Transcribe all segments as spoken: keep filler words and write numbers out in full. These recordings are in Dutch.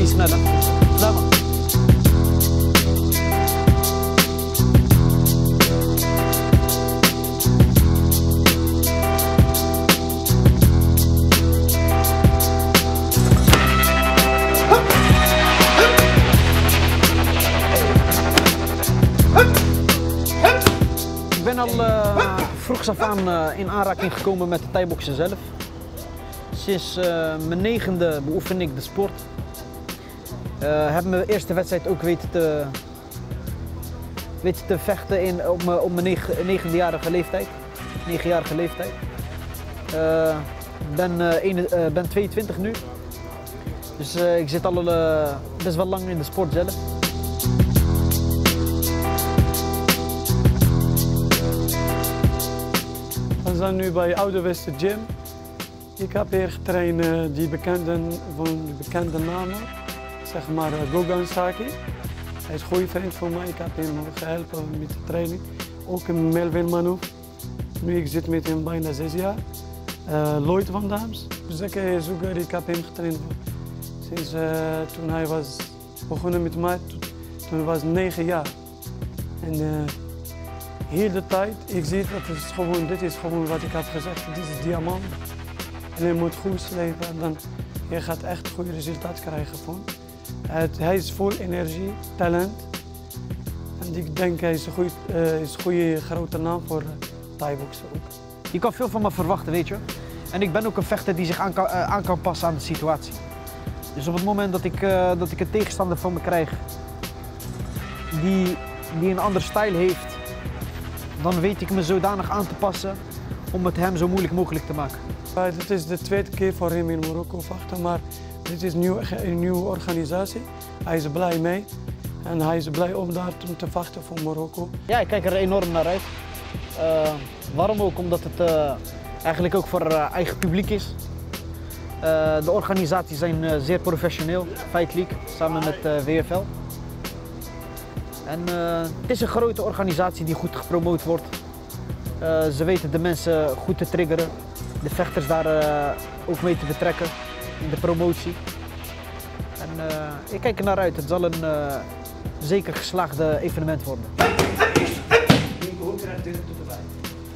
iets sneller. Laat maar. Ik ben al uh, vroegs af aan uh, in aanraking gekomen met de thai-boksen zelf. Sinds uh, mijn negende beoefen ik de sport. Uh, heb mijn eerste wedstrijd ook weten te, weten te vechten in, op mijn, op mijn negen, negenjarige leeftijd. negenjarige leeftijd. Uh, ben, uh, een, uh, ben tweeëntwintig nu. Dus uh, ik zit al uh, best wel lang in de sport zelf. We zijn nu bij Oude Westen Gym. Ik heb hier getraind uh, die bekende, van de bekende namen, zeg maar uh, Gogan Saki. Hij is een goede vriend van mij, ik heb hem geholpen met de training. Ook Melvin Manouf. Nu ik zit met hem bijna zes jaar. Uh, Lloyd van Daams, Zeke Zoeger, ik heb hem getraind sinds uh, toen hij was begonnen met mij, toen was hij negen jaar. En, uh, heel de tijd, ik zie dat is gewoon, dit is gewoon wat ik heb gezegd, dit is diamant. En je moet goed slepen en dan je gaat echt goede resultaat krijgen van. Het, hij is vol energie, talent. En ik denk hij is een goede, uh, is een goede grote naam voor uh, thai-boksen ook. Je kan veel van me verwachten, weet je. En ik ben ook een vechter die zich aan kan, uh, aan kan passen aan de situatie. Dus op het moment dat ik, uh, dat ik een tegenstander van me krijg die, die een andere stijl heeft, dan weet ik me zodanig aan te passen om het hem zo moeilijk mogelijk te maken. Het is de tweede keer voor hem in Marokko vechten, maar dit is nieuw, een nieuwe organisatie. Hij is blij mee en hij is blij om daar te vechten voor Marokko. Ja, ik kijk er enorm naar uit. Uh, waarom ook? Omdat het uh, eigenlijk ook voor uh, eigen publiek is. Uh, de organisaties zijn uh, zeer professioneel, Fight League, samen met uh, W F L. En uh, het is een grote organisatie die goed gepromoot wordt. Uh, ze weten de mensen goed te triggeren, de vechters daar uh, ook mee te betrekken in de promotie. En uh, ik kijk er naar uit, het zal een uh, zeker geslaagde evenement worden. Hoe krijgt dit tot erbij?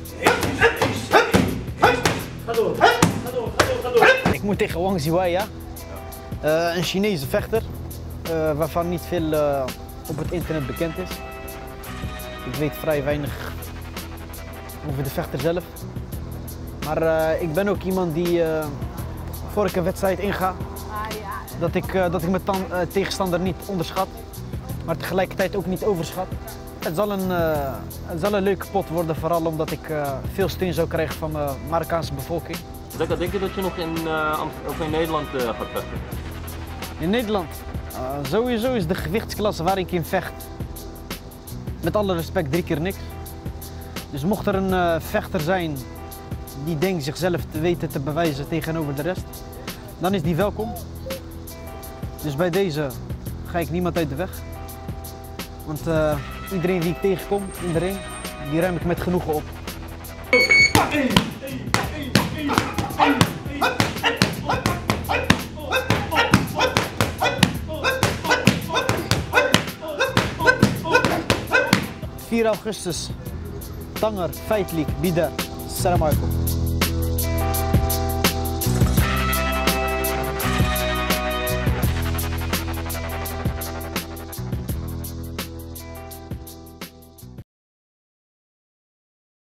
Ga door, ga door, ga door, ga door. Ik moet tegen Wang Ziwei, ja? Uh, een Chinese vechter, uh, waarvan niet veel uh, op het internet bekend is. Ik weet vrij weinig over de vechter zelf. Maar uh, ik ben ook iemand die, uh, voor ik een wedstrijd inga, dat ik, uh, dat ik mijn tan, uh, tegenstander niet onderschat, maar tegelijkertijd ook niet overschat. Het zal een, uh, het zal een leuke pot worden, vooral omdat ik uh, veel steun zou krijgen van de Marokkaanse bevolking. Denk je dat je nog in, uh, of in Nederland uh, gaat vechten? In Nederland? Uh, sowieso is de gewichtsklasse waar ik in vecht, met alle respect, drie keer niks. Dus mocht er een uh, vechter zijn die denkt zichzelf te weten te bewijzen tegenover de rest, dan is die welkom. Dus bij deze ga ik niemand uit de weg. Want uh, iedereen die ik tegenkom in de ring, die ruim ik met genoegen op. vier augustus, Tanger, Fight League, Bidar. Assalamu alaikum.